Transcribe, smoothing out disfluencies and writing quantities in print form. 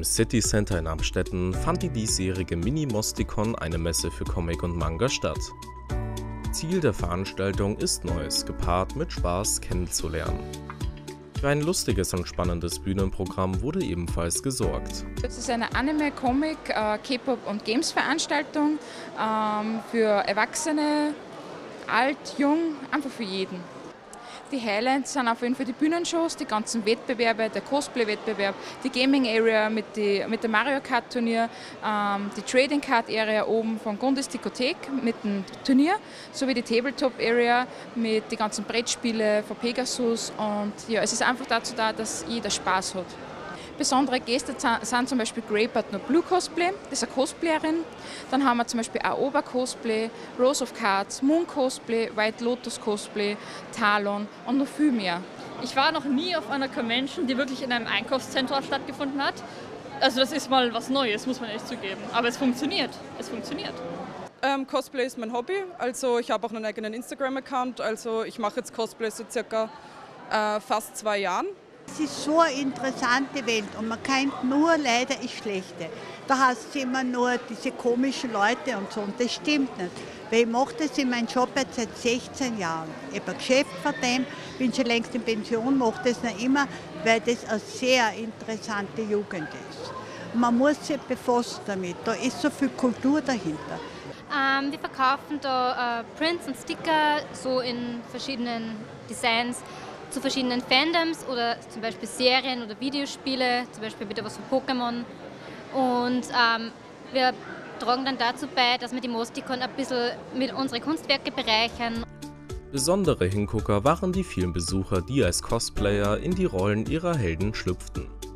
Im City Center in Amstetten fand die diesjährige Mini-Mosticon, eine Messe für Comic und Manga, statt. Ziel der Veranstaltung ist Neues gepaart mit Spaß kennenzulernen. Für ein lustiges und spannendes Bühnenprogramm wurde ebenfalls gesorgt. Das ist eine Anime, Comic, K-Pop und Games Veranstaltung für Erwachsene, alt, jung, einfach für jeden. Die Highlights sind auf jeden Fall die Bühnenshows, die ganzen Wettbewerbe, der Cosplay-Wettbewerb, die Gaming-Area mit dem Mario Kart-Turnier, die Trading Card-Area oben von Gondis Dikothek mit dem Turnier, sowie die Tabletop-Area mit den ganzen Brettspielen von Pegasus. Und ja, es ist einfach dazu da, dass jeder Spaß hat. Besondere Gäste sind zum Beispiel Grey But Not Blue Cosplay, das ist eine Cosplayerin. Dann haben wir zum Beispiel Aoba Cosplay, Rose of Cards, Moon Cosplay, White Lotus Cosplay, Talon und noch viel mehr. Ich war noch nie auf einer Convention, die wirklich in einem Einkaufszentrum stattgefunden hat. Also das ist mal was Neues, muss man echt zugeben. Aber es funktioniert. Es funktioniert. Cosplay ist mein Hobby, also ich habe auch einen eigenen Instagram-Account. Also ich mache jetzt Cosplay seit circa fast 2 Jahren. Es ist so eine interessante Welt und man kennt nur leider das Schlechte. Da heißt es immer nur diese komischen Leute und so, und das stimmt nicht. Weil ich mache das in meinem Job jetzt seit 16 Jahren. Ich habe ein Geschäft von dem, bin schon längst in Pension, mache das noch immer, weil das eine sehr interessante Jugend ist. Und man muss sich befassen damit, da ist so viel Kultur dahinter. Wir verkaufen da Prints und Sticker, so in verschiedenen Designs, zu verschiedenen Fandoms oder zum Beispiel Serien oder Videospiele, zum Beispiel wieder was von Pokémon. Und wir tragen dann dazu bei, dass wir die Mosticon ein bisschen mit unseren Kunstwerke bereichern. Besondere Hingucker waren die vielen Besucher, die als Cosplayer in die Rollen ihrer Helden schlüpften.